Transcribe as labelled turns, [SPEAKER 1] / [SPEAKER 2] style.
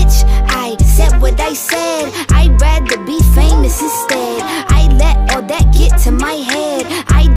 [SPEAKER 1] bitch, I said what I said. I'd rather be famous instead. I let all that get to my head.